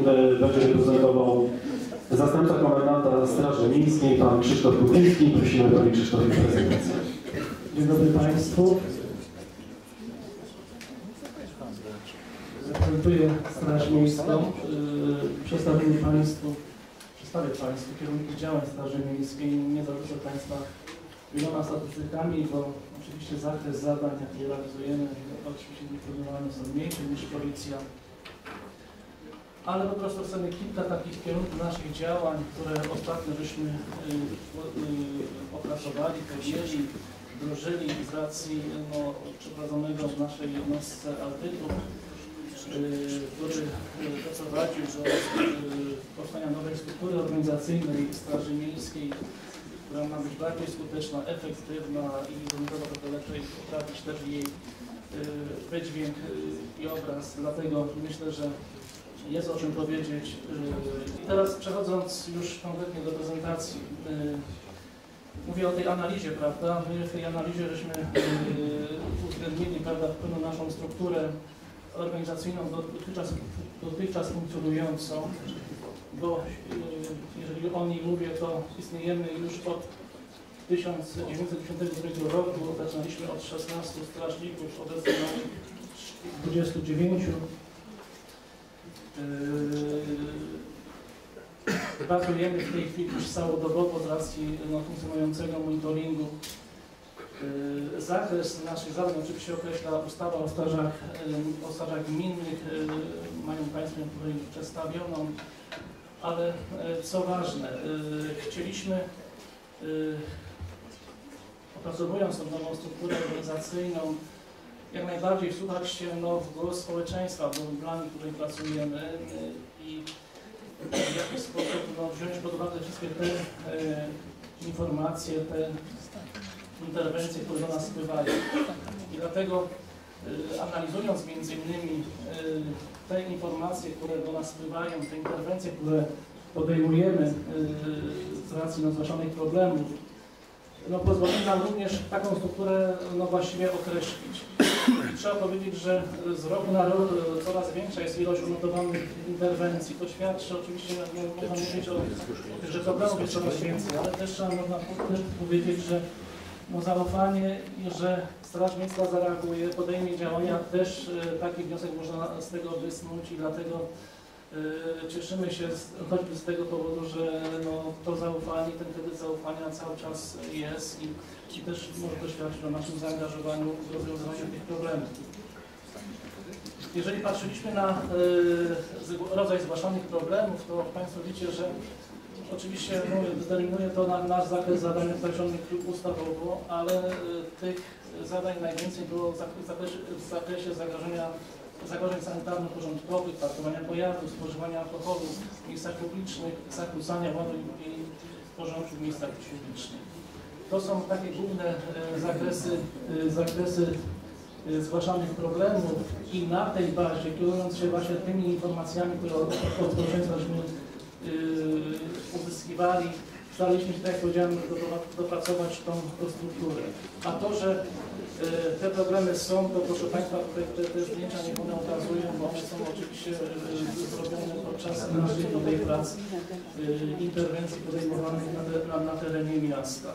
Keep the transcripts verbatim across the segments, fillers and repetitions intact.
będzie reprezentował zastępca komendanta Straży Miejskiej, pan Krzysztof Kupiński. Prosimy panie Krzysztofie o prezentację. Dzień dobry Państwu. Reprezentuję Straż Miejską. Przedstawię Państwu, przedstawię Państwu kierunki działań Straży Miejskiej. Nie zarzucę Państwa wieloma statystykami, bo oczywiście zakres zadań, jakie realizujemy, oczywiście wykonywani są mniejsze niż policja. Ale po prostu chcemy kilka takich kierunków naszych działań, które ostatnio żeśmy y, y, opracowali, podjęli, wdrożyli z racji no, przeprowadzonego w naszej jednostce audytu, y, który doprowadził do y, powstania nowej struktury organizacyjnej Straży Miejskiej, która ma być bardziej skuteczna, efektywna i to lepiej poprawić też jej y, wydźwięk y, i obraz. Dlatego myślę, że jest o czym powiedzieć. I teraz przechodząc już konkretnie do prezentacji, mówię o tej analizie, prawda? My w tej analizie żeśmy uwzględnili, prawda, pewną naszą strukturę organizacyjną dotychczas, dotychczas funkcjonującą, bo jeżeli o niej mówię, to istniejemy już od tysiąc dziewięćset pięćdziesiątego drugiego roku, zaczynaliśmy od szesnastu strażników, obecnie mamy dwudziestu dziewięciu. Yy, pracujemy w tej chwili już całodobowo z racji no, funkcjonującego monitoringu. Yy, zakres naszych zadań oczywiście określa ustawa o strażach, yy, o strażach gminnych, yy, mają Państwo tutaj przedstawioną, ale yy, co ważne, yy, chcieliśmy, yy, opracowując tą nową strukturę organizacyjną, jak najbardziej wsłuchać się no, w głos społeczeństwa, bo dla nich tutaj pracujemy i w jakiś sposób no, wziąć pod uwagę wszystkie te e, informacje, te interwencje, które do nas spływają. I dlatego e, analizując między innymi e, te informacje, które do nas spływają, te interwencje, które podejmujemy e, z racji no, zgłaszanych problemów, no, pozwoli nam również taką strukturę no, właściwie określić. Trzeba powiedzieć, że z roku na rok coraz większa jest ilość odnotowanych interwencji. To świadczy oczywiście, no, można mówić o tym, że problemów jest coraz więcej, ale też trzeba można powiedzieć, że no, zaufanie i że Straż Miejska zareaguje, podejmie działania, też e, taki wniosek można z tego wysnuć i dlatego e, cieszymy się z, choćby z tego powodu, że no, to zaufanie, ten kredyt zaufania cały czas jest i, i też może to świadczyć o naszym zaangażowaniu w rozwiązanie tych problemów. Jeżeli patrzyliśmy na e, rodzaj zgłaszanych problemów, to Państwo widzicie, że oczywiście no, determinuje to na, nasz zakres zadań określonych ustawowo, ale e, tych zadań najwięcej było w zakresie, w zakresie zagrożenia, zagrożeń sanitarno-porządkowych, parkowania pojazdów, spożywania alkoholu w miejscach publicznych, zakłócania ładu i porządku w miejscach publicznych. To są takie główne e, zakresy, e, zakresy e, zgłaszanych problemów i na tej bazie, kierując się właśnie tymi informacjami, które od społeczeństwaśmy e, uzyskiwali, staraliśmy się, tak jak powiedziałem, do, dopracować tą, tą strukturę. A to, że e, te problemy są, to proszę Państwa, tutaj te, te zdjęcia niech one ukazują, bo one są oczywiście e, zrobione podczas naszych nowej prac e, interwencji podejmowanych na, te, na, na terenie miasta.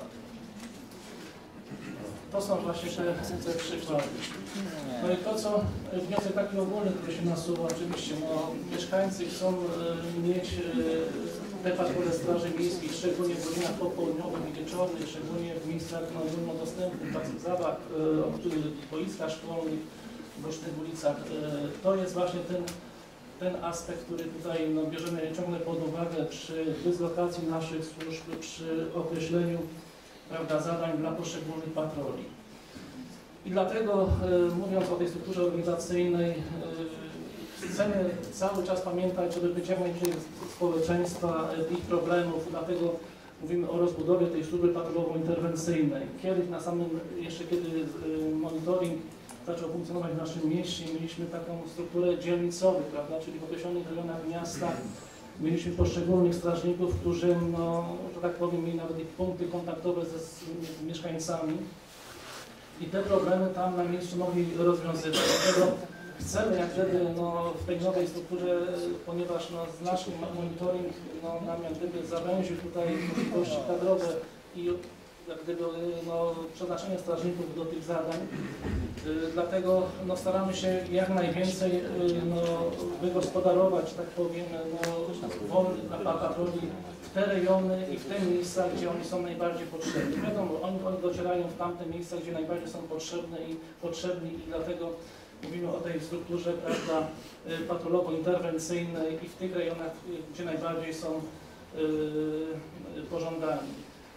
To są właśnie te, te przykłady. No i to, co wniosek taki ogólny, który się nasuwa, oczywiście, no, mieszkańcy chcą e, mieć e, te patrole Straży Miejskiej, szczególnie w godzinach popołudniowych i wieczornych, szczególnie w miejscach no, ogólnodostępnych, takich zabaw, e, boiskach szkolnych, bocznych ulicach. E, to jest właśnie ten, ten aspekt, który tutaj no, bierzemy ciągle pod uwagę przy dyslokacji naszych służb, przy określeniu, prawda, zadań dla poszczególnych patroli. I dlatego, e, mówiąc o tej strukturze organizacyjnej, e, chcemy cały czas pamiętać, żeby być jak najbliżej społeczeństwa, ich problemów, dlatego mówimy o rozbudowie tej służby patrolowo-interwencyjnej. Kiedyś na samym, jeszcze kiedy e, monitoring zaczął funkcjonować w naszym mieście, mieliśmy taką strukturę dzielnicowych, prawda, czyli w określonych rejonach miasta mieliśmy poszczególnych strażników, którzy, no, że tak powiem, mieli nawet ich punkty kontaktowe ze, z, z mieszkańcami i te problemy tam na miejscu mogli rozwiązywać. Dlatego chcemy jak gdyby no, w tej nowej strukturze, ponieważ no, znaczny monitoring no, nam jak gdyby zawęził tutaj możliwości kadrowe i jak gdyby no, przeznaczenie strażników do tych zadań. Y, dlatego no, staramy się jak najwięcej y, no, wygospodarować, tak powiem, no, wolnych na patroli w te rejony i w te miejsca, gdzie oni są najbardziej potrzebni. Wiadomo, oni, oni docierają w tamte miejsca, gdzie najbardziej są potrzebne i potrzebni i dlatego mówimy o tej strukturze, prawda, patrolowo-interwencyjnej i w tych rejonach, gdzie najbardziej są y, pożądani.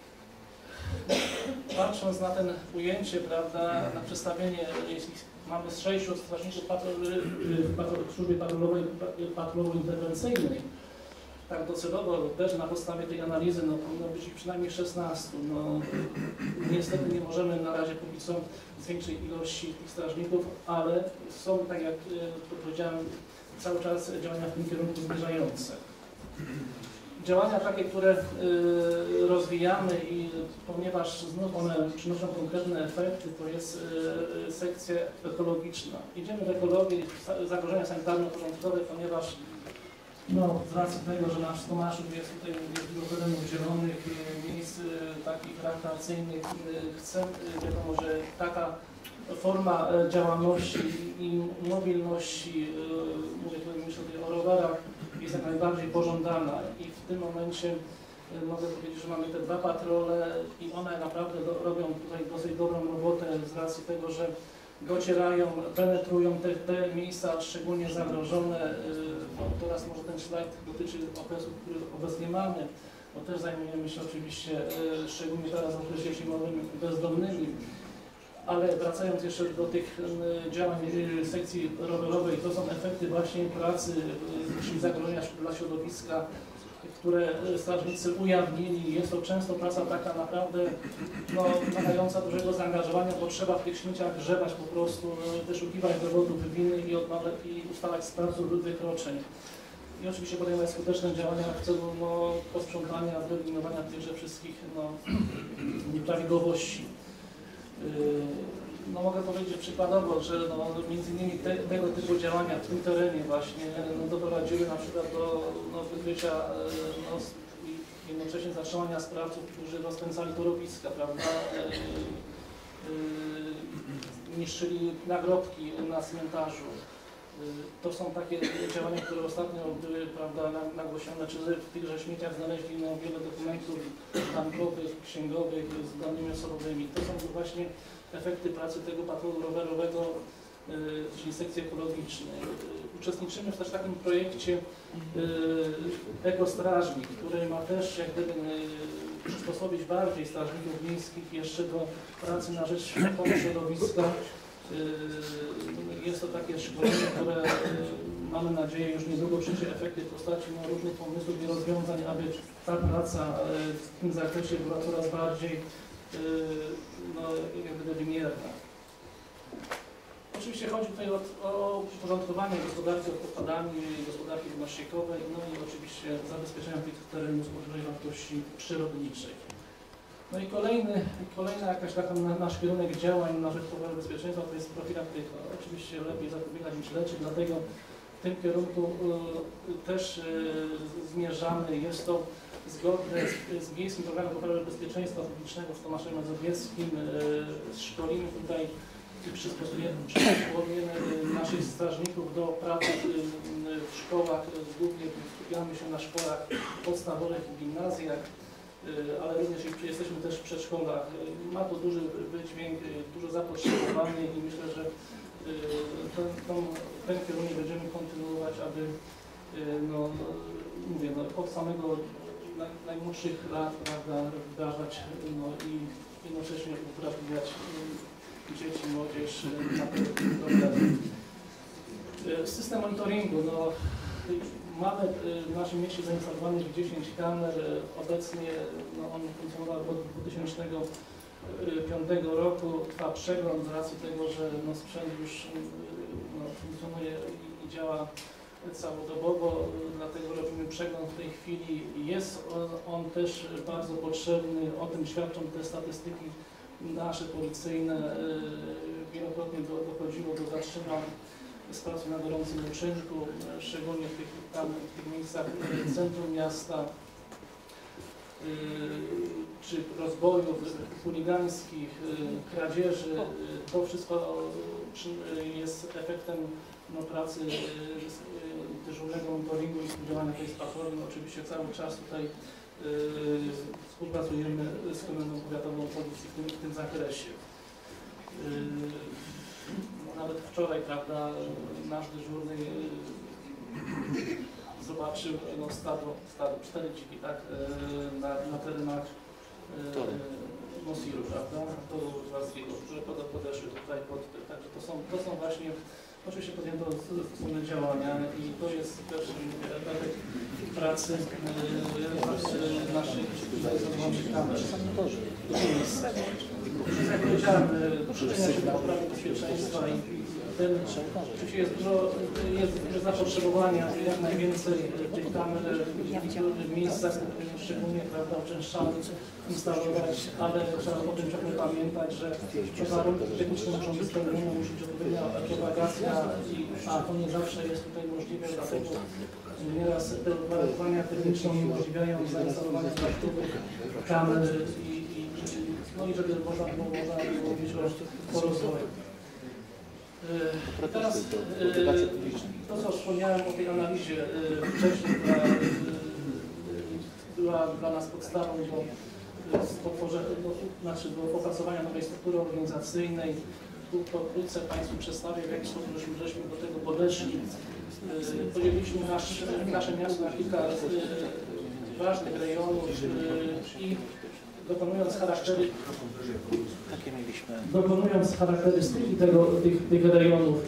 Patrząc na ten ujęcie, prawda, na przedstawienie, jeśli mamy z sześciu strażników w służbie patrolowej, patrolowo-interwencyjnej, tak docelowo też na podstawie tej analizy no, powinno być ich przynajmniej szesnastu. No, niestety nie możemy na razie póki co zwiększyć ilości tych strażników, ale są, tak jak e, powiedziałem, cały czas działania w tym kierunku zmierzające. Działania takie, które y, rozwijamy i ponieważ znów one przynoszą konkretne efekty, to jest y, sekcja ekologiczna. Idziemy w ekologię, zagrożenia sanitarno-porządkowe, ponieważ no, z racji tego, że nasz Tomaszów jest tutaj jest dużo terenów zielonych, y, miejsc y, takich rekreacyjnych, y, chce, y, wiadomo, że taka forma y, działalności i mobilności, y, mówię tutaj myślę o rowerach, jest jak najbardziej pożądana i w tym momencie y, mogę powiedzieć, że mamy te dwa patrole i one naprawdę do, robią tutaj dosyć dobrą robotę z racji tego, że docierają, penetrują te, te miejsca szczególnie zagrożone. Y, no, teraz może ten slajd dotyczy okresu, który obecnie mamy, bo też zajmujemy się oczywiście y, szczególnie teraz w okresie zimowym bezdomnymi. Ale wracając jeszcze do tych y, działań y, sekcji rowerowej, to są efekty właśnie pracy, y, czyli zagrożenia dla środowiska, które strażnicy ujawnili. Jest to często praca taka naprawdę no, wymagająca dużego zaangażowania, bo trzeba w tych śmieciach grzebać po prostu, y, wyszukiwać dowodów winy i, i ustalać sprawców lub wykroczeń. I oczywiście podejmować skuteczne działania w celu no, posprzątania, wyeliminowania tychże wszystkich no, nieprawidłowości. No mogę powiedzieć przykładowo, że no, między innymi te, tego typu działania w tym terenie właśnie no, doprowadziły na przykład do no, wykrycia no, i jednocześnie zatrzymania sprawców, którzy rozpędzali torowiska, prawda, yy, yy, niszczyli nagrobki na cmentarzu. To są takie działania, które ostatnio były, prawda, nagłośnione, czy w tychże śmieciach znaleźli no, wiele dokumentów bankowych, księgowych z danymi osobowymi. To są właśnie efekty pracy tego patrolu rowerowego, y, czyli sekcji ekologicznej. Y, uczestniczymy w też takim projekcie y, Ekostrażnik, który ma też jak gdyby y, przysposobić bardziej strażników miejskich jeszcze do pracy na rzecz ochrony środowiska. Jest to takie szkolenie, które mamy nadzieję już niedługo przyniesie efekty w postaci no, różnych pomysłów i rozwiązań, aby ta praca w tym zakresie była coraz bardziej no, jak gdyby wymierna. Oczywiście chodzi tutaj o, o uporządkowanie gospodarki odpadami, gospodarki wnosieniowej, no i oczywiście zabezpieczenia tych terenów z powyższej wartości przyrodniczej. No i kolejny, kolejna jakaś taka nasz kierunek działań na rzecz poprawy bezpieczeństwa to jest profilaktyka. Oczywiście lepiej zapobiegać niż leczyć, dlatego w tym kierunku y, też y, zmierzamy. Jest to zgodne z, z Miejskim Programem Poprawy Bezpieczeństwa Publicznego w Tomaszowie Mazowieckim. Y, szkolimy tutaj i przysposobujemy naszych strażników do pracy w szkołach, głównie skupiamy się na szkołach podstawowych i gimnazjach, ale również jesteśmy też w przedszkolach. Ma to duży wydźwięk, dużo zapotrzebowanie i myślę, że ten, ten, ten kierunek będziemy kontynuować, aby no, mówię, no, od samego naj, najmłodszych lat, prawda, wdrażać no, i jednocześnie uprawiać dzieci, młodzież na te problemy. System monitoringu. No, mamy w naszym mieście zainstalowanych dziesięć kamer. Obecnie no, on funkcjonował od dwa tysiące piątego roku. Trwa przegląd z racji tego, że no, sprzęt już no, funkcjonuje i, i działa całodobowo, dlatego robimy przegląd w tej chwili. Jest on, on też bardzo potrzebny, o tym świadczą te statystyki nasze policyjne. Wielokrotnie do, dochodziło do zatrzymań z pracy na gorącym uczynku, szczególnie w tych, tam, w tych miejscach centrum miasta, czy rozbojów chuligańskich, kradzieży. To wszystko jest efektem no, pracy dyżurnego monitoringu i studiowania tej patroli. Oczywiście cały czas tutaj yy, współpracujemy z Komendą Powiatową Policji w tym, w tym zakresie. Yy, nawet wczoraj, prawda, nasz dyżurny yy, zobaczył no, stado, stado, cztery dziki, tak, yy, na, na terenach yy, Mosiru, prawda, toru Warskiego, które podeszły tutaj pod, także to są, to są właśnie. Oczywiście podjęto wspólne działania i to jest też efekt pracy yy, naszych zawodowych kamer. Jak powiedziałem, przyczynia się do poprawy bezpieczeństwa i ten, oczywiście jest dużo, jest duże zapotrzebowanie, jak najwięcej tych kamer w miejscach szczególnie, prawda, uczęszczanych instalować, ale trzeba o tym ciągle pamiętać, że te warunki techniczne muszą być spełnione, musi być odpowiednia propagacja, a to nie zawsze jest tutaj możliwe, dlatego nieraz te uwarunkowania techniczne umożliwiają zainstalowanie właściwych kamer i, i, no i żeby można było, można było mieć po rozwoju. Teraz to, co wspomniałem o tej analizie wcześniej, która była dla nas podstawą do, do, znaczy do opracowania nowej struktury organizacyjnej. Tu pokrótce Państwu przedstawię, w jaki sposób żeśmy, żeśmy do tego podeszli. Podzieliliśmy nasz, nasze miasto na kilka ważnych rejonów i dokonując charaktery, dokonując charakterystyki tego, tych, tych rejonów,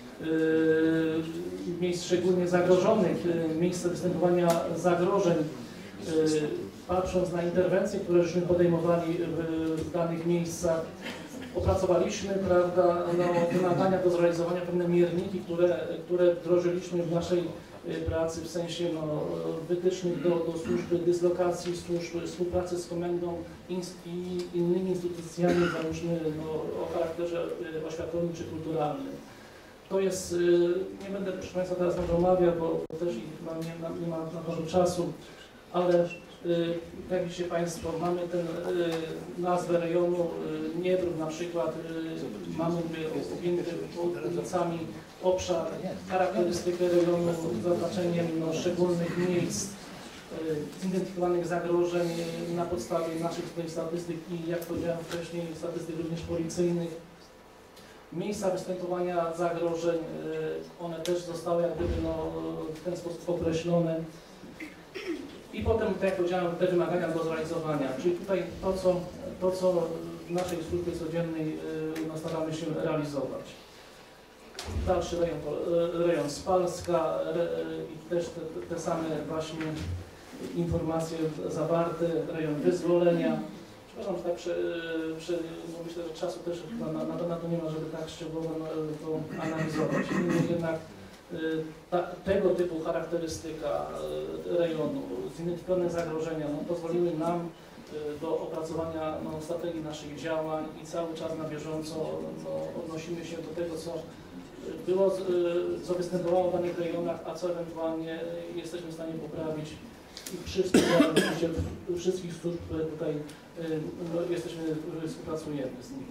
yy, miejsc szczególnie zagrożonych, yy, miejsce występowania zagrożeń, yy, patrząc na interwencje, które żeśmy podejmowali w, w danych miejscach, opracowaliśmy, prawda, no, wymagania do zrealizowania, pewne mierniki, które, które wdrożyliśmy w naszej pracy, w sensie no, wytycznych do, do służby, dyslokacji służby, współpracy z komendą i innymi instytucjami, załóżmy no, o charakterze oświatowym czy kulturalnym. To jest, nie będę proszę Państwa teraz może omawiał, bo też nie ma, nie ma na to czasu, ale jak widzicie Państwo, mamy tę nazwę rejonu Niedrów na przykład, mamy objęty ulicami obszar, charakterystykę rejonu z zaznaczeniem no, szczególnych miejsc, zidentyfikowanych zagrożeń na podstawie naszych tutaj statystyk i jak powiedziałem wcześniej, statystyk również policyjnych. Miejsca występowania zagrożeń, one też zostały jak gdyby no, w ten sposób określone. I potem, tak jak powiedziałem, te wymagania do zrealizowania, czyli tutaj to, co, to, co w naszej służbie codziennej no, staramy się realizować. Dalszy rejon, rejon Spalska re, i też te, te same właśnie informacje zawarte, rejon Wyzwolenia. Przepraszam, że tak prze, prze, no myślę, że czasu też na, na, na to nie ma, żeby tak szczegółowo no, to analizować. Niemniej jednak ta, tego typu charakterystyka rejonu, zidentyfikowane zagrożenia no, pozwoliły nam do opracowania no, strategii naszych działań i cały czas na bieżąco no, odnosimy się do tego, co było, co występowało w danych rejonach, a co ewentualnie jesteśmy w stanie poprawić i przy współpracy wszystkich służb, które tutaj no, jesteśmy, współpracujemy z nimi.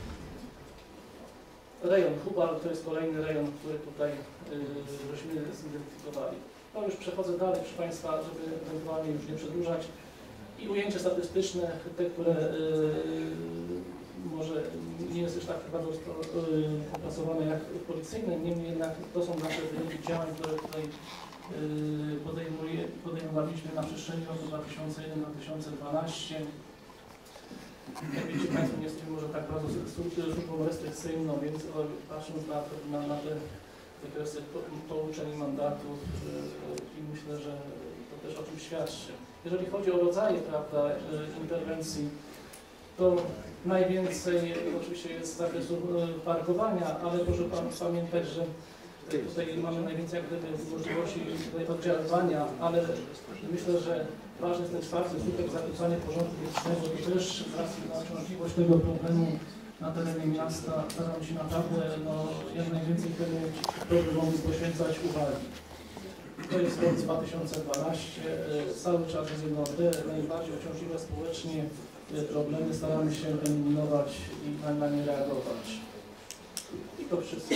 Rejon Hubal to jest kolejny rejon, który tutaj żeśmy zidentyfikowali. No już przechodzę dalej, proszę Państwa, żeby ewentualnie już nie przedłużać. I ujęcie statystyczne, te, które yy, może nie jest już tak bardzo yy, opracowane jak policyjne, niemniej jednak to są nasze wyniki działań, które tutaj yy, podejmowaliśmy na przestrzeni roku dwa tysiące jeden do dwa tysiące dwunastego. Jak widzicie Państwo, nie jesteśmy może tak bardzo służbą restrykcyjną, więc patrząc na, na, na te wykresy pouczeń i mandatów yy, i myślę, że to też o czym świadczy. Jeżeli chodzi o rodzaje, prawda, interwencji, to najwięcej oczywiście jest z zakresu parkowania, ale proszę Pan pamiętać, że tutaj mamy najwięcej jak gdyby możliwości oddziaływania, ale myślę, że ważny jest ten czwarty skutek zakłócania porządku publicznego, to też z racji na możliwość tego problemu na terenie miasta. Staramy się naprawdę no, jak najwięcej temu problemowi poświęcać uwagi. To jest rok dwa tysiące dwunasty, cały czas jest jedno te najbardziej uciążliwe społecznie problemy, staramy się eliminować i na, na nie reagować. I to wszystko.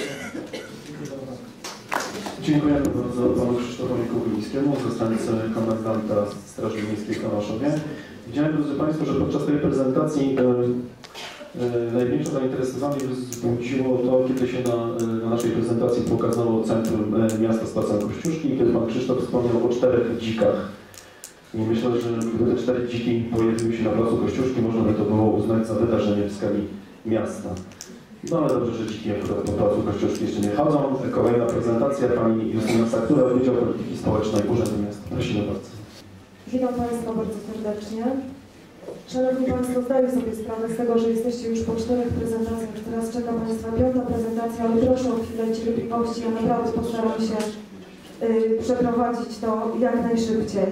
Dziękujemy bardzo panu Krzysztofowi Kubilińskiemu, zastępcy komendanta Straży Miejskiej w Tomaszowie. Widziałem, drodzy państwo, że podczas tej prezentacji e, e, największe zainteresowanie wzbudziło to, kiedy się na, na naszej prezentacji pokazało centrum e, miasta z placem Kościuszki i kiedy pan Krzysztof wspomniał o czterech dzikach. I myślę, że gdyby te cztery dziki pojawiły się na placu Kościuszki, można by to było uznać za wydarzenie w skali miasta. No ale dobrze, że dziki akurat po placu Kościuszki jeszcze nie chodzą. Kolejna prezentacja pani Justyna Saktura, Wydział Polityki Społecznej Urzędu Miasta. Prosimy bardzo. Witam Państwa bardzo serdecznie. Szanowni Państwo, zdaję sobie sprawę z tego, że jesteście już po czterech prezentacjach. Teraz czeka Państwa piąta prezentacja, ale proszę o chwilę cierpliwości. Ja naprawdę postaram się y, przeprowadzić to jak najszybciej.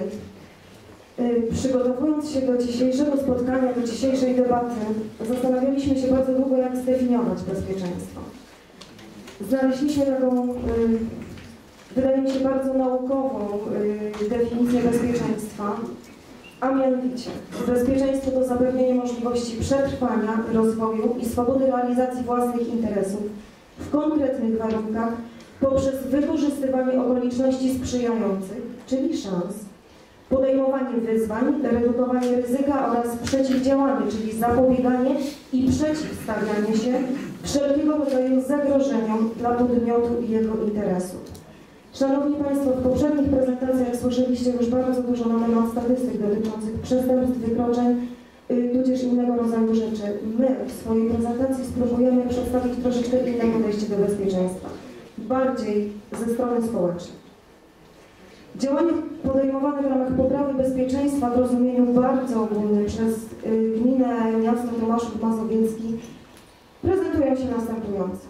Y, przygotowując się do dzisiejszego spotkania, do dzisiejszej debaty, zastanawialiśmy się bardzo długo, jak zdefiniować bezpieczeństwo. Znaleźliśmy taką, y, wydaje mi się, bardzo naukową y, definicję bezpieczeństwa, a mianowicie bezpieczeństwo to zapewnienie możliwości przetrwania, rozwoju i swobody realizacji własnych interesów w konkretnych warunkach poprzez wykorzystywanie okoliczności sprzyjających, czyli szans, podejmowanie wyzwań, redukowanie ryzyka oraz przeciwdziałanie, czyli zapobieganie i przeciwstawianie się wszelkiego rodzaju zagrożeniom dla podmiotu i jego interesów. Szanowni Państwo, w poprzednich prezentacjach słyszeliście już bardzo dużo na temat statystyk dotyczących przestępstw, wykroczeń, y, tudzież innego rodzaju rzeczy. My w swojej prezentacji spróbujemy przedstawić troszeczkę inne podejście do bezpieczeństwa, bardziej ze strony społecznej. Działania podejmowane w ramach poprawy bezpieczeństwa w rozumieniu bardzo ogólnym przez y, gminę miasto Tomaszów Mazowiecki prezentują się następująco.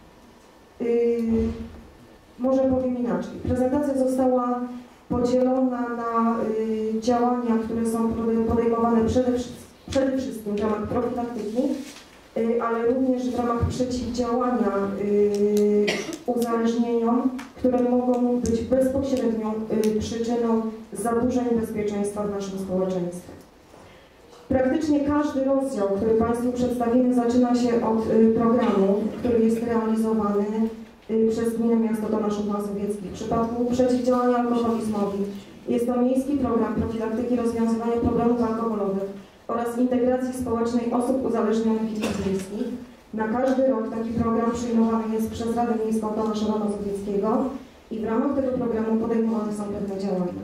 Y, może powiem inaczej. Prezentacja została podzielona na y, działania, które są podejmowane przede, przede wszystkim w ramach profilaktyki, y, ale również w ramach przeciwdziałania y, uzależnieniom, które mogą być bezpośrednią y, przyczyną zaburzeń bezpieczeństwa w naszym społeczeństwie. Praktycznie każdy rozdział, który Państwu przedstawimy, zaczyna się od y, programu, który jest realizowany y, przez Gminę Miasto Tomaszów Mazowiecki. W przypadku przeciwdziałania alkoholizmowi jest to miejski program profilaktyki rozwiązywania problemów alkoholowych oraz integracji społecznej osób uzależnionych i ich bliskich. Na każdy rok taki program przyjmowany jest przez Radę Miejską Tomaszowa Mazowieckiego i w ramach tego programu podejmowane są pewne działania.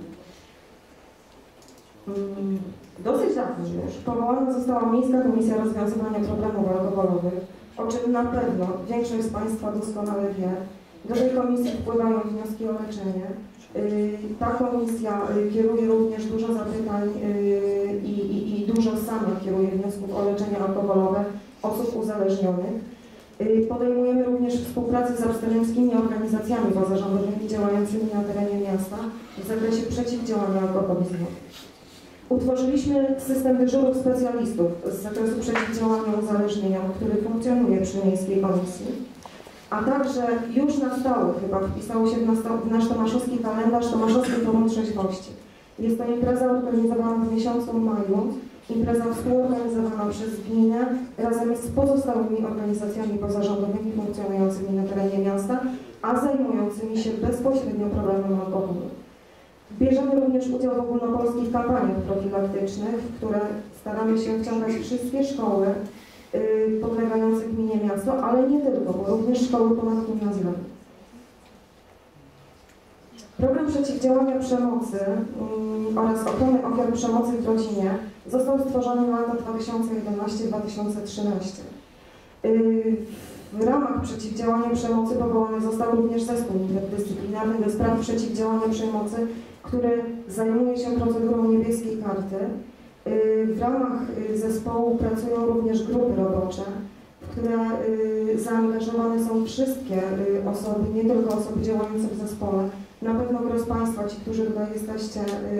Dosyć dawno już powołana została Miejska Komisja Rozwiązywania Problemów Alkoholowych, o czym na pewno większość z Państwa doskonale wie. Do tej komisji wpływają wnioski o leczenie. Ta komisja kieruje również dużo zapytań i, i, i dużo sama kieruje wniosków o leczenie alkoholowe osób uzależnionych. Podejmujemy również współpracę z abstynenckimi organizacjami pozarządowymi działającymi na terenie miasta w zakresie przeciwdziałania alkoholizmowi. Utworzyliśmy system dyżurów specjalistów z zakresu przeciwdziałania uzależnieniom, który funkcjonuje przy Miejskiej Komisji, a także już na stałe chyba wpisało się w nasz tomaszowski kalendarz Tomaszowski Forum Trzeźwości. Jest to impreza organizowana w miesiącu maju, impreza współorganizowana przez gminę razem z pozostałymi organizacjami pozarządowymi funkcjonującymi na terenie miasta, a zajmującymi się bezpośrednio problemem alkoholu. Bierzemy również udział w ogólnopolskich kampaniach profilaktycznych, w które staramy się wciągać wszystkie szkoły yy, podlegające gminie miasto, ale nie tylko, bo również szkoły ponadgimnazjalne. Program przeciwdziałania przemocy yy, oraz ochrony ofiar przemocy w rodzinie został stworzony na lata dwa tysiące jedenasty do dwa tysiące trzynastego. Yy, W ramach przeciwdziałania przemocy powołany został również zespół interdyscyplinarny do spraw przeciwdziałania przemocy, który zajmuje się procedurą niebieskiej karty. W ramach zespołu pracują również grupy robocze, w które zaangażowane są wszystkie osoby, nie tylko osoby działające w zespole. Na pewno gros Państwa, ci, którzy tutaj jesteście,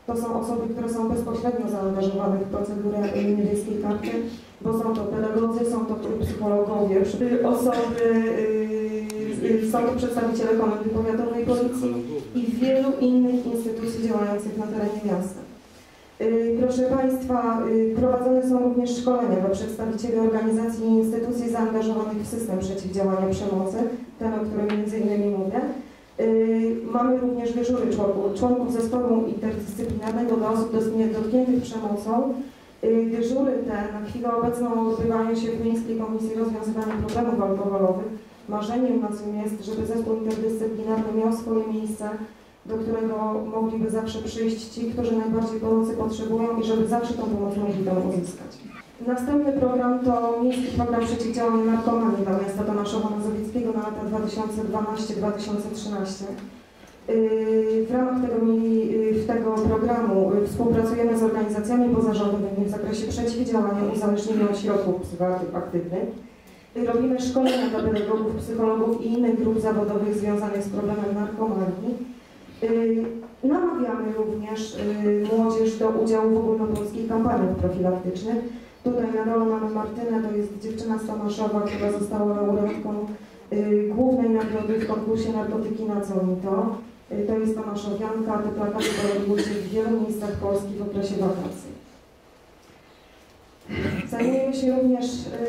To są osoby, które są bezpośrednio zaangażowane w procedurę niebieskiej karty, bo są to pedagodzy, są to psychologowie, osoby, yy, są to przedstawiciele Komendy Powiatowej Policji i wielu innych instytucji działających na terenie miasta. Yy, proszę Państwa, yy, prowadzone są również szkolenia dla przedstawicieli organizacji i instytucji zaangażowanych w system przeciwdziałania przemocy, ten, o którym między innymi mówię. Yy, mamy również dyżury członków, członków zespołu interdyscyplinarnego dla osób dotkniętych przemocą. Yy, dyżury te na chwilę obecną odbywają się w Miejskiej Komisji Rozwiązywania Problemów Alkoholowych. Marzeniem naszym jest, żeby zespół interdyscyplinarny miał swoje miejsce, do którego mogliby zawsze przyjść ci, którzy najbardziej pomocy potrzebują i żeby zawsze tą pomoc mogli tam uzyskać. Następny program to Miejski Program Przeciwdziałania Narkomanii dla miasta Tomaszowa Mazowieckiego na lata dwa tysiące dwanaście do dwa tysiące trzynaście. W ramach tego, tego programu współpracujemy z organizacjami pozarządowymi w zakresie przeciwdziałania uzależnienia od środków psychoaktywnych. Robimy szkolenia dla pedagogów, psychologów i innych grup zawodowych związanych z problemem narkomanii. Namawiamy również młodzież do udziału w ogólnopolskich kampaniach profilaktycznych. Tutaj na dole mamy Martynę, to jest dziewczyna z Tomaszowa, która została laureatką głównej nagrody w konkursie Narkotyki na Zonito. To jest tomaszowianka, te plakaty pojawiły się w wielu miejscach Polski w okresie wakacji. Zajmujemy się również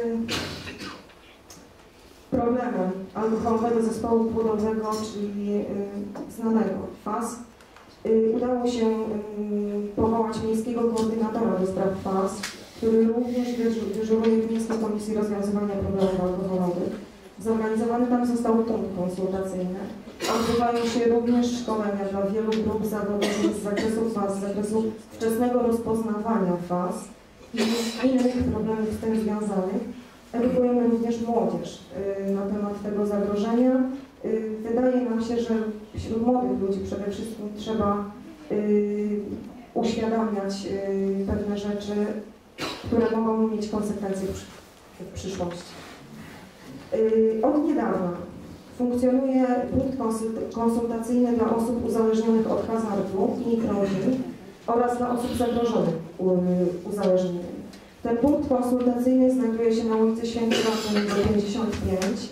problemem alkoholowego zespołu płodowego, czyli znanego F A S. Udało się powołać miejskiego koordynatora do spraw F A S, który również dyżuruje w Miejskiej Komisji Rozwiązywania Problemów Alkoholowych. Zorganizowany tam został punkt konsultacyjny. Odbywają się również szkolenia dla wielu grup zawodowych z zakresu F A S, z zakresu wczesnego rozpoznawania F A S i innych problemów z tym związanych. Edukujemy również młodzież na temat tego zagrożenia. Wydaje nam się, że wśród młodych ludzi przede wszystkim trzeba uświadamiać pewne rzeczy, które mogą mieć konsekwencje w przyszłości. Od niedawna funkcjonuje punkt konsultacyjny dla osób uzależnionych od hazardu i ich rodzin oraz dla osób zagrożonych uzależnieniem. Ten punkt konsultacyjny znajduje się na ulicy Świętej Marty pięćdziesiąt pięć.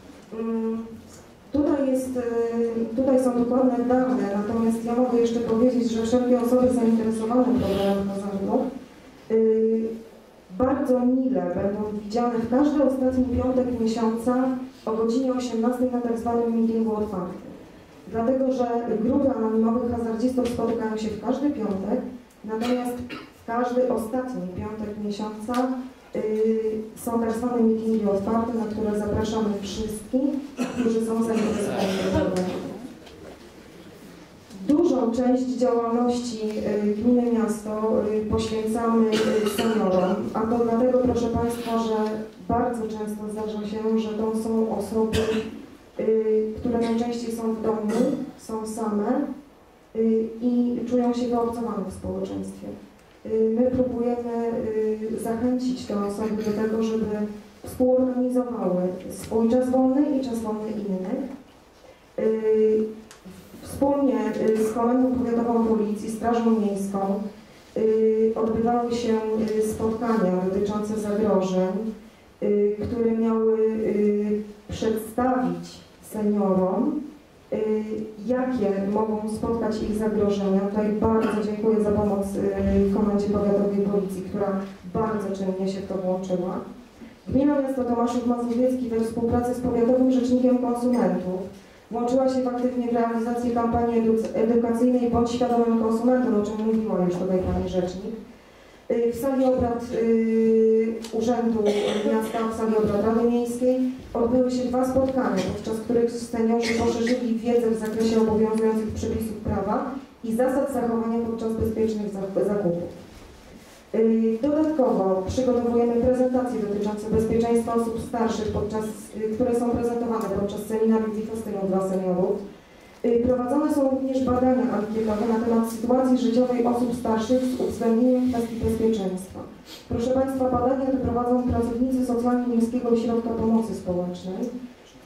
Tutaj, jest, tutaj są dokładne dane, natomiast ja mogę jeszcze powiedzieć, że wszelkie osoby zainteresowane problemem hazardu bardzo mile będą widziane w każdy ostatni piątek miesiąca o godzinie osiemnastej na tak zwanym meetingu otwartym. Dlatego, że grupy anonimowych hazardzistów spotykają się w każdy piątek, natomiast w każdy ostatni piątek miesiąca yy, są tak zwane meetingi otwarte, na które zapraszamy wszystkich, którzy są zainteresowani problemem. Dużą część działalności gminy miasto poświęcamy seniorom, a to dlatego, proszę Państwa, że bardzo często zdarza się, że to są osoby, które najczęściej są w domu, są same i czują się wyobcowane w społeczeństwie. My próbujemy zachęcić te osoby do tego, żeby współorganizowały swój czas wolny i czas wolny innych. Wspólnie z Komendą Powiatową Policji, Strażą Miejską odbywały się spotkania dotyczące zagrożeń, które miały przedstawić seniorom, jakie mogą spotkać ich zagrożenia. Tutaj bardzo dziękuję za pomoc Komendzie Powiatowej Policji, która bardzo czynnie się w to włączyła. Gmina Miasto Tomaszów Mazowiecki we współpracy z Powiatowym Rzecznikiem Konsumentów włączyła się aktywnie w realizację kampanii edukacyjnej Bądź świadomym konsumentem, o czym mówiła już tutaj Pani Rzecznik. W sali obrad y, Urzędu Miasta, w sali obrad Rady Miejskiej odbyły się dwa spotkania, podczas których seniorzy poszerzyli wiedzę w zakresie obowiązujących przepisów prawa i zasad zachowania podczas bezpiecznych zakupów. Dodatkowo przygotowujemy prezentacje dotyczące bezpieczeństwa osób starszych, podczas, które są prezentowane podczas seminariów i festynów dla seniorów. Prowadzone są również badania ankietowe na temat sytuacji życiowej osób starszych z uwzględnieniem kwestii bezpieczeństwa. Proszę Państwa, badania te prowadzą pracownicy socjalni Miejskiego Ośrodka Pomocy Społecznej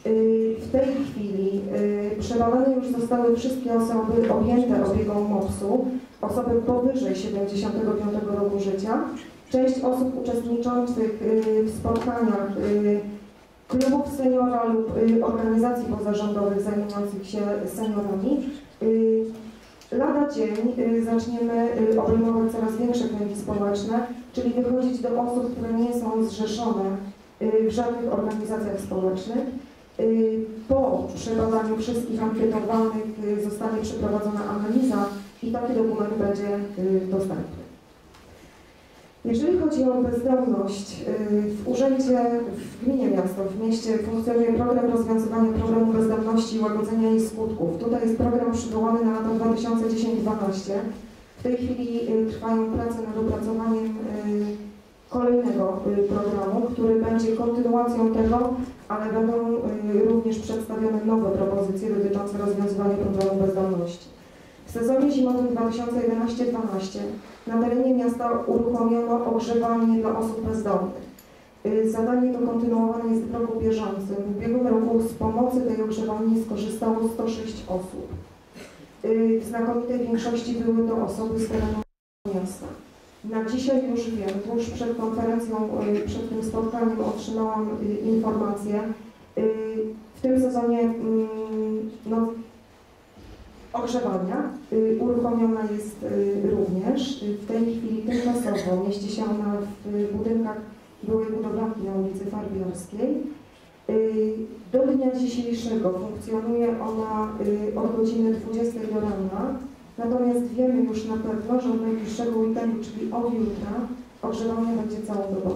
W tej chwili przebadane już zostały wszystkie osoby objęte opieką MOPS-u, osoby powyżej siedemdziesiątego piątego roku życia. Część osób uczestniczących w spotkaniach klubów seniora lub organizacji pozarządowych zajmujących się seniorami. Lada dzień zaczniemy obejmować coraz większe kręgi społeczne, czyli wychodzić do osób, które nie są zrzeszone w żadnych organizacjach społecznych. Po przebadaniu wszystkich ankietowanych zostanie przeprowadzona analiza i taki dokument będzie dostępny. Jeżeli chodzi o bezdomność, w urzędzie, w gminie miasto, w mieście funkcjonuje program rozwiązywania problemu bezdomności i łagodzenia jej skutków. Tutaj jest program przywołany na lata dwa tysiące dziesiąty do dwa tysiące dwunastego. W tej chwili trwają prace nad opracowaniem kolejnego programu, który będzie kontynuacją tego, ale będą również przedstawione nowe propozycje dotyczące rozwiązywania problemu bezdomności. W sezonie zimowym dwa tysiące jedenasty do dwa tysiące dwunastego na terenie miasta uruchomiono ogrzewanie dla osób bezdomnych. Zadanie to kontynuowane jest w roku bieżącym. W ubiegłym roku z pomocy tej ogrzewalni skorzystało sto sześć osób. W znakomitej większości były to osoby z terenu miasta. Na dzisiaj już wiem, tuż przed konferencją, przed tym spotkaniem otrzymałam informację. W tym sezonie no, ogrzewania uruchomiona jest również. W tej chwili tymczasowo mieści się ona w budynkach byłej budowlanki na ulicy Farbiarskiej. Do dnia dzisiejszego funkcjonuje ona od godziny dwudziestej do rana. Natomiast wiemy już na pewno, że od najbliższego weekendu, czyli od jutra, ogrzewanie będzie całodobowe.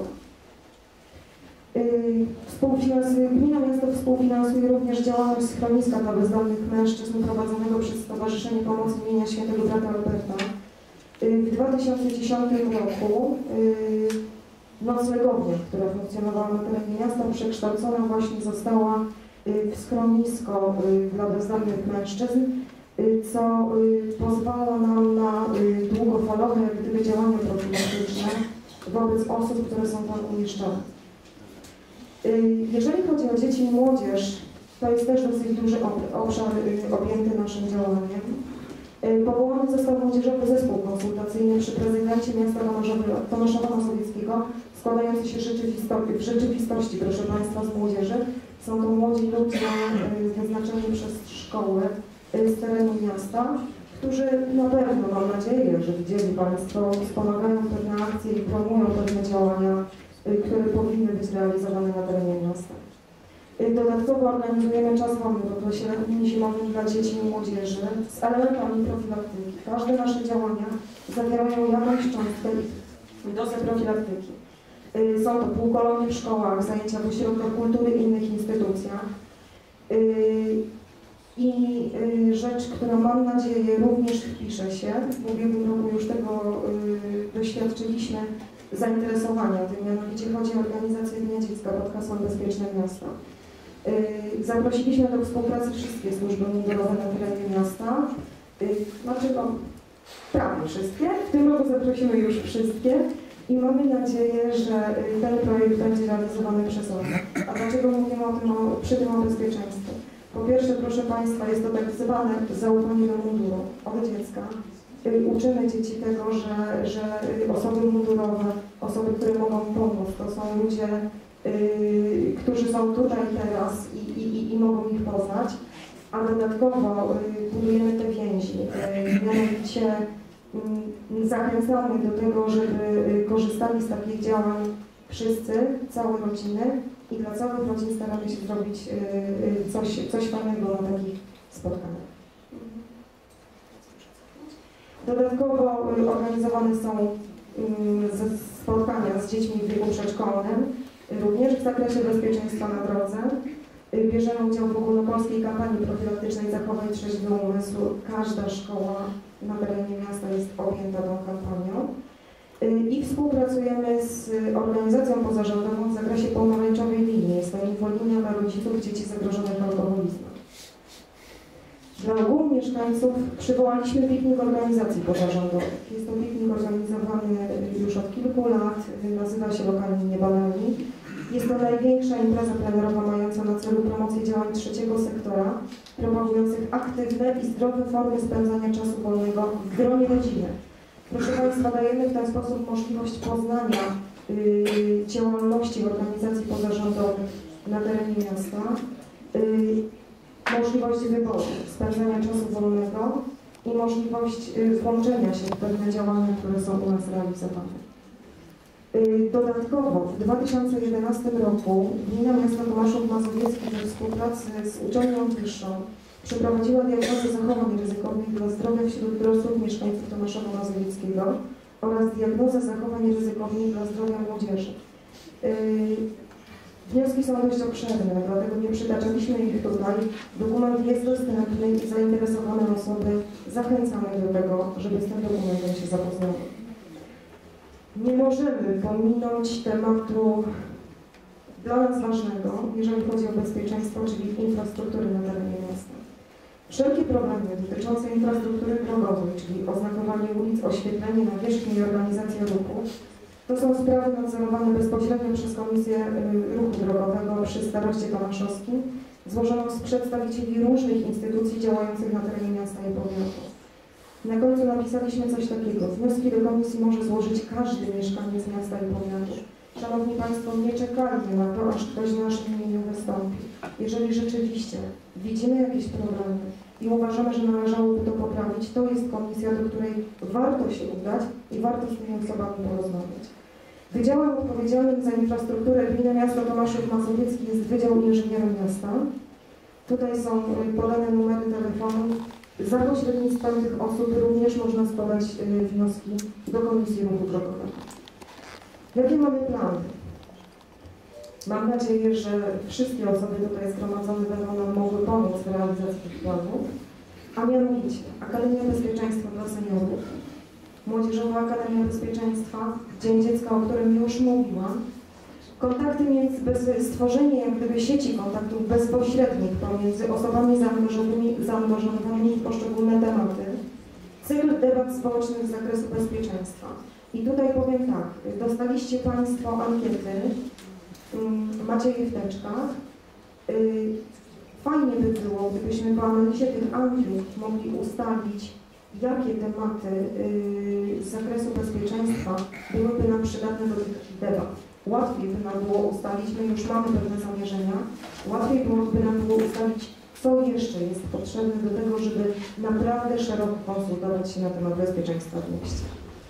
Gmina miasto współfinansuje również działalność schroniska dla bezdomnych mężczyzn prowadzonego przez Stowarzyszenie Pomocy imienia Świętego Brata Alberta. W dwa tysiące dziesiątym roku noclegownia, która funkcjonowała na terenie miasta, przekształcona właśnie została w schronisko dla bezdomnych mężczyzn, co pozwala nam na długofalowe jak gdyby działania profilaktyczne wobec osób, które są tam umieszczone. Jeżeli chodzi o dzieci i młodzież, to jest też dosyć duży obszar objęty naszym działaniem. Powołany został Młodzieżowy Zespół Konsultacyjny przy prezydencie miasta Tomaszowa Mazowieckiego, składający się w rzeczywistości, proszę Państwa, z młodzieży. Są to młodzi ludzie wyznaczeni przez szkoły z terenu miasta, którzy na pewno, mam nadzieję, że widzieli Państwo, wspomagają pewne akcje i promują pewne działania, które powinny być realizowane na terenie miasta. Dodatkowo organizujemy czas wolny w okresie letnim i zimowym dla dzieci i młodzieży z elementami profilaktyki. Każde nasze działania zawierają jakąś cząstkę dozy profilaktyki. Są to półkolonie w szkołach, zajęcia w ośrodkach kultury i innych instytucjach. I rzecz, która mam nadzieję również wpisze się, w ubiegłym roku już tego doświadczyliśmy zainteresowania tym, mianowicie chodzi o organizację Dnia Dziecka pod hasłem Bezpieczne Miasto. Zaprosiliśmy do współpracy wszystkie służby mundurowe na terenie miasta, znaczy no, prawie wszystkie, w tym roku zaprosimy już wszystkie i mamy nadzieję, że ten projekt będzie realizowany przez nas. A dlaczego mówimy o tym, o, przy tym o bezpieczeństwie? Po pierwsze, proszę Państwa, jest to tak zwane zaufanie do munduru od dziecka. Uczymy dzieci tego, że, że osoby mundurowe, osoby, które mogą pomóc, to są ludzie, y, którzy są tutaj teraz i, i, i mogą ich poznać, a dodatkowo y, budujemy te więzi. Y, mianowicie y, zachęcamy do tego, żeby y, korzystali z takich działań wszyscy, całe rodziny i dla całych rodzin staramy się zrobić y, y, coś, coś fajnego na takich spotkaniach. Dodatkowo organizowane są spotkania z dziećmi w wieku przedszkolnym, również w zakresie bezpieczeństwa na drodze. Bierzemy udział w ogólnopolskiej kampanii profilaktycznej Zachowaj trzeźwy umysł. Każda szkoła na terenie miasta jest objęta tą kampanią. I współpracujemy z organizacją pozarządową w zakresie pomarańczowej linii. Jest to infolinia dla rodziców dzieci zagrożonych alkoholizmem. Dla ogółu mieszkańców przywołaliśmy piknik organizacji pozarządowych. Jest to piknik organizowany już od kilku lat, nazywa się Lokalni Niebanalni. Jest to największa impreza plenerowa mająca na celu promocję działań trzeciego sektora, promujących aktywne i zdrowe formy spędzania czasu wolnego w gronie rodziny. Proszę Państwa, dajemy w ten sposób możliwość poznania yy, działalności organizacji pozarządowych na terenie miasta, yy, możliwość wyboru spędzania czasu wolnego i możliwość yy, włączenia się w pewne działania, które są u nas realizowane. Dodatkowo w dwa tysiące jedenastym roku Gmina Miasta Tomaszów Mazowiecki we współpracy z uczelnią wyższą przeprowadziła diagnozę zachowań ryzykownych dla zdrowia wśród dorosłych mieszkańców Tomaszowa Mazowieckiego oraz diagnozę zachowań ryzykownych dla zdrowia młodzieży. Yy, wnioski są dość obszerne, dlatego nie przytaczaliśmy ich tutaj. Dokument jest dostępny i zainteresowane osoby zachęcamy do tego, żeby z tym dokumentem się zapoznały. Nie możemy pominąć tematu dla nas ważnego, jeżeli chodzi o bezpieczeństwo, czyli infrastruktury na terenie miasta. Wszelkie problemy dotyczące infrastruktury drogowej, czyli oznakowanie ulic, oświetlenie nawierzchni i organizacja ruchu, to są sprawy nadzorowane bezpośrednio przez Komisję Ruchu Drogowego przy Staroście Tomaszowskim, złożoną z przedstawicieli różnych instytucji działających na terenie miasta i powiatu. Na końcu napisaliśmy coś takiego. Wnioski do komisji może złożyć każdy mieszkaniec miasta i powiatu. Szanowni Państwo, nie czekajmy na to, aż ktoś w naszym imieniu wystąpi. Jeżeli rzeczywiście widzimy jakieś problemy i uważamy, że należałoby to poprawić, to jest komisja, do której warto się udać i warto z tymi osobami porozmawiać. Wydziałem odpowiedzialnym za infrastrukturę Gminy Miasta Tomaszów Mazowiecki jest Wydział Inżyniera Miasta. Tutaj są podane numery telefonów. Za pośrednictwem tych osób również można składać wnioski do Komisji Ruchu Drogowego. Jakie mamy plany? Mam nadzieję, że wszystkie osoby tutaj zgromadzone będą nam mogły pomóc w realizacji tych planów, a mianowicie Akademia Bezpieczeństwa dla Seniorów, Młodzieżowa Akademia Bezpieczeństwa, Dzień Dziecka, o którym już mówiłam, kontakty między, bez, stworzenie jak gdyby sieci kontaktów bezpośrednich pomiędzy osobami zaangażowanymi, zaangażowanymi w poszczególne tematy, cykl debat społecznych z zakresu bezpieczeństwa. I tutaj powiem tak, dostaliście Państwo ankiety, macie je w teczkach. Fajnie by było, gdybyśmy po analizie tych ankiet mogli ustalić, jakie tematy z zakresu bezpieczeństwa byłyby nam przydatne do tych debat. Łatwiej by nam było ustalić, my już mamy pewne zamierzenia, łatwiej byłoby nam było ustalić, co jeszcze jest potrzebne do tego, żeby naprawdę szeroko konsultować się na temat bezpieczeństwa w mieście.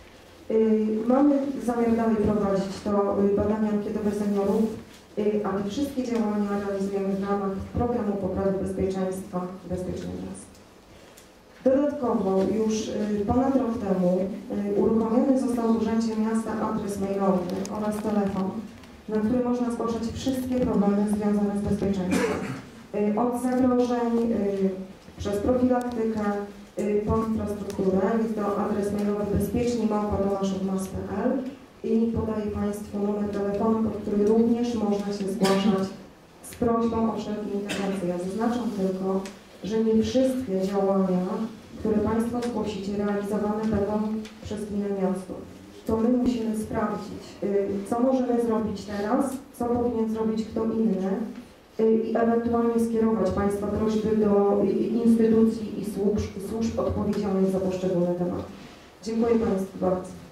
Mamy zamiar dalej prowadzić to badania ankietowe seniorów, ale wszystkie działania realizujemy w ramach programu poprawy bezpieczeństwa Bezpieczne Miasto. Dodatkowo już ponad rok temu uruchomiony został w Urzędzie Miasta adres mailowy oraz telefon, na który można zgłaszać wszystkie problemy związane z bezpieczeństwem. Od zagrożeń, przez profilaktykę, po infrastrukturę. Jest to adres mailowy bezpieczni małpa tomaszów mas kropka p l i podaję Państwu numer telefonu, pod który również można się zgłaszać z prośbą o wszelkie interwencje. Ja zaznaczam tylko, że nie wszystkie działania, które Państwo zgłosicie, realizowane będą przez gminę miasto. To my musimy sprawdzić, co możemy zrobić teraz, co powinien zrobić kto inny i ewentualnie skierować Państwa prośby do instytucji i służb, służb odpowiedzialnych za poszczególne tematy. Dziękuję Państwu bardzo.